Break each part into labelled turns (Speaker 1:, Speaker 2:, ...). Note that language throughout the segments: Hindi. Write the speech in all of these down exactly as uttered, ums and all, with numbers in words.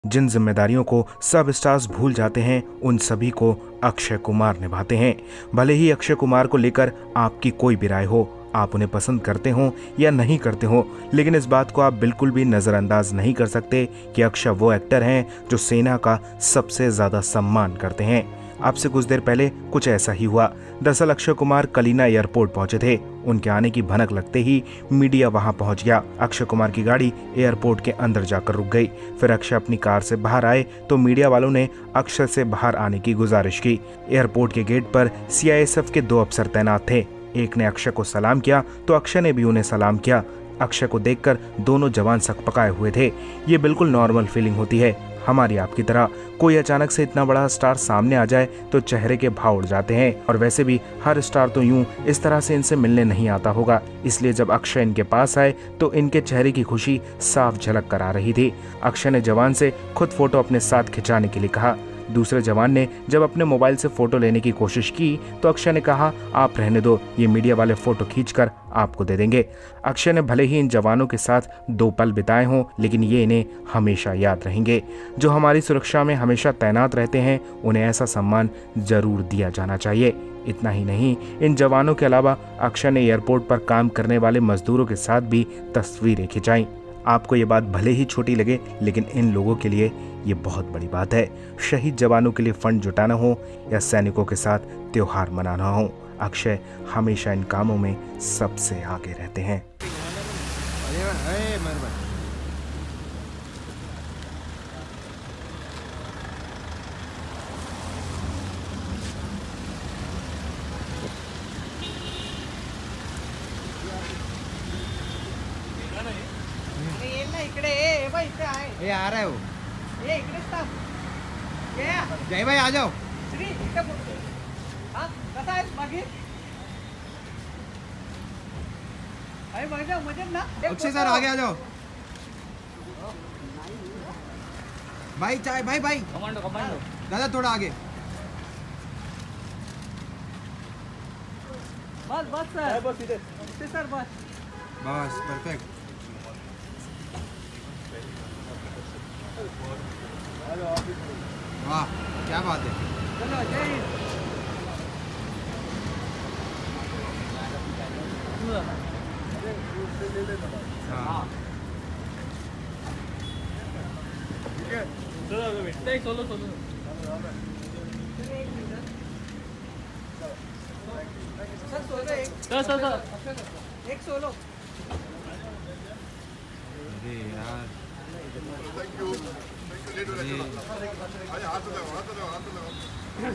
Speaker 1: जिन जिम्मेदारियों को सब स्टार्स भूल जाते हैं उन सभी को अक्षय कुमार निभाते हैं। भले ही अक्षय कुमार को लेकर आपकी कोई भी राय हो, आप उन्हें पसंद करते हो या नहीं करते हो, लेकिन इस बात को आप बिल्कुल भी नज़रअंदाज नहीं कर सकते कि अक्षय वो एक्टर हैं जो सेना का सबसे ज़्यादा सम्मान करते हैं। आपसे कुछ देर पहले कुछ ऐसा ही हुआ। दरअसल अक्षय कुमार कलीना एयरपोर्ट पहुंचे थे। उनके आने की भनक लगते ही मीडिया वहां पहुंच गया। अक्षय कुमार की गाड़ी एयरपोर्ट के अंदर जाकर रुक गई। फिर अक्षय अपनी कार से बाहर आए तो मीडिया वालों ने अक्षय से बाहर आने की गुजारिश की। एयरपोर्ट के गेट पर सी आई एस एफ के दो अफसर तैनात थे। एक ने अक्षय को सलाम किया तो अक्षय ने भी उन्हें सलाम किया। अक्षय को देखकर दोनों जवान सकपकाए हुए थे। ये बिल्कुल नॉर्मल फीलिंग होती है, हमारी आपकी तरह। कोई अचानक से इतना बड़ा स्टार सामने आ जाए तो चेहरे के भाव उड़ जाते हैं। और वैसे भी हर स्टार तो यूं इस तरह से इनसे मिलने नहीं आता होगा, इसलिए जब अक्षय इनके पास आए तो इनके चेहरे की खुशी साफ झलक कर आ रही थी। अक्षय ने जवान से खुद फोटो अपने साथ खिंचाने के लिए कहा। दूसरे जवान ने जब अपने मोबाइल से फोटो लेने की कोशिश की तो अक्षय ने कहा, आप रहने दो, ये मीडिया वाले फोटो खींचकर आपको दे देंगे। अक्षय ने भले ही इन जवानों के साथ दो पल बिताए हों, लेकिन ये इन्हें हमेशा याद रहेंगे। जो हमारी सुरक्षा में हमेशा तैनात रहते हैं, उन्हें ऐसा सम्मान जरूर दिया जाना चाहिए। इतना ही नहीं, इन जवानों के अलावा अक्षय ने एयरपोर्ट पर काम करने वाले मजदूरों के साथ भी तस्वीरें खिंचाई। आपको ये बात भले ही छोटी लगे, लेकिन इन लोगों के लिए ये बहुत बड़ी बात है। शहीद जवानों के लिए फंड जुटाना हो या सैनिकों के साथ त्योहार मनाना हो, अक्षय हमेशा इन कामों में सबसे आगे रहते हैं।
Speaker 2: ये आ रहा है वो, ये इकडे स्टाफ जय भाई आ जाओ। श्री इकडे बोलतो। हां कसा आहे बाकी? अरे मजा मजा ना। अक्षय सर आगे आ जाओ। भाई चाय भाई भाई कमांडो कमांडो दादा थोड़ा आगे। बस बस सर बस इधर सर बस बस परफेक्ट। वाह क्या बात है। चलो जय हिंद। हाँ ठीक है चलो सोलो सोलो सर सोलो एक सर सर सर एक सोलो। अरे यार थैंक यू थैंक यू। अरे हाथ लगाओ हाथ लगाओ हाथ लगाओ।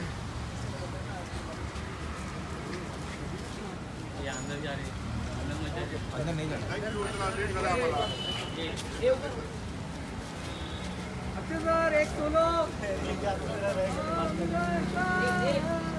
Speaker 2: ये अंदर जा रही है, अंदर मत जाइए, अंदर नहीं जाना। थैंक यू इतना लेट करा हमारा। ये अक्षय सर एक सोलो।